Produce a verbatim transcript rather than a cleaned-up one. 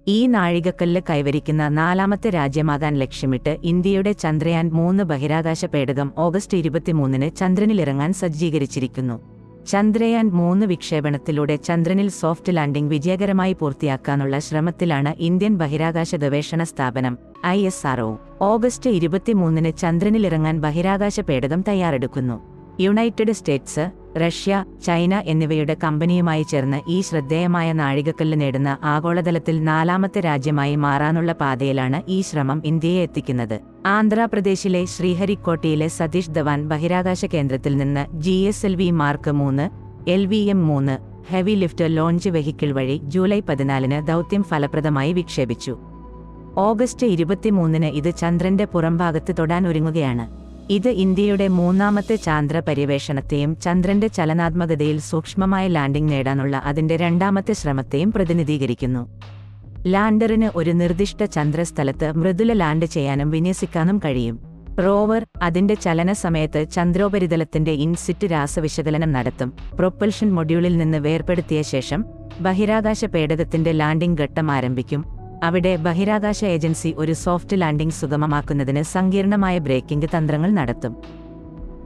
ഈ നാഴികക്കല്ല് കൈവരിക്കുന്ന നാലാമത്തെ രാജ്യമാകാൻ ലക്ഷ്യമിട്ട് ഇന്ത്യയുടെ ചന്ദ്രയാൻ മൂന്ന് ബഹിരാകാശ പേടകം ഓഗസ്റ്റ് ഇരുപത്തിമൂന്നിന് ചന്ദ്രനിലിറങ്ങാൻ സജ്ജീകരിച്ചിരിക്കുന്നു. ചന്ദ്രയാൻ മൂന്ന് വിക്ഷേപണത്തിലൂടെ ചന്ദ്രനിൽ സോഫ്റ്റ് ലാൻഡിംഗ് വിജയകരമായി പൂർത്തിയാക്കാനുള്ള ശ്രമത്തിലാണ് ഇന്ത്യൻ ബഹിരാകാശ ഗവേഷണ സ്ഥാപനം I S R O. August ഇരുപത്തിമൂന്നിന് ചന്ദ്രനിലിറങ്ങാൻ ബഹിരാകാശ പേടകം തയ്യാറെടുക്കുന്നു. യുണൈറ്റഡ് സ്റ്റേറ്റ്സ്, റഷ്യ, ചൈന എന്നിവയുടെ കമ്പനിയുമായി ചേർന്ന് ഈ ശ്രദ്ധേയമായ നാഴികക്കല്ല് നേടുന്ന ആഗോളതലത്തിൽ നാലാമത്തെ രാജ്യമായി മാറാനുള്ള പാതയിലാണ് ഈ ശ്രമം ഇന്ത്യയെ എത്തിക്കുന്നത്. ആന്ധ്രാപ്രദേശിലെ ശ്രീഹരിക്കോട്ടയിലെ സതീഷ് ധവാൻ ബഹിരാകാശ കേന്ദ്രത്തിൽ നിന്ന് G S L V Mark മൂന്ന് എൽ വി എം മൂന്ന് ഹെവി ലിഫ്റ്റ് ലോഞ്ച് വെഹിക്കിൾ വഴി ജൂലൈ പതിനാലിന് ദൗത്യം ഫലപ്രദമായി വിക്ഷേപിച്ചു. ഓഗസ്റ്റ് ഇരുപത്തിമൂന്നിന് ഇത് ചന്ദ്രന്റെ പുറംഭാഗത്ത് തൊടാൻ ഒരുങ്ങുകയാണ്. ഇത് ഇന്ത്യയുടെ മൂന്നാമത്തെ ചാന്ദ്ര പര്യവേഷണത്തെയും ചന്ദ്രന്റെ ചലനാത്മകതയിൽ സൂക്ഷ്മമായ ലാൻഡിംഗ് നേടാനുള്ള അതിന്റെ രണ്ടാമത്തെ ശ്രമത്തെയും പ്രതിനിധീകരിക്കുന്നു. ലാൻഡറിന് ഒരു നിർദ്ദിഷ്ട ചന്ദ്രസ്ഥലത്ത് മൃദുല ലാൻഡ് ചെയ്യാനും വിന്യസിക്കാനും കഴിയും. റോവർ അതിന്റെ ചലന സമയത്ത് ചന്ദ്രോപരിതലത്തിന്റെ ഇൻസിറ്റ് രാസവിശകലനം നടത്തും. പ്രൊപ്പൽഷൻ മൊഡ്യൂളിൽ നിന്ന് വേർപെടുത്തിയ ശേഷം ബഹിരാകാശ പേടകത്തിന്റെ ലാൻഡിംഗ് ഘട്ടം ആരംഭിക്കും. അവിടെ ബഹിരാകാശ ഏജൻസി ഒരു സോഫ്റ്റ് ലാൻഡിംഗ് സുഗമമാക്കുന്നതിന് സങ്കീർണമായ ബ്രേക്കിംഗ് തന്ത്രങ്ങൾ നടത്തും.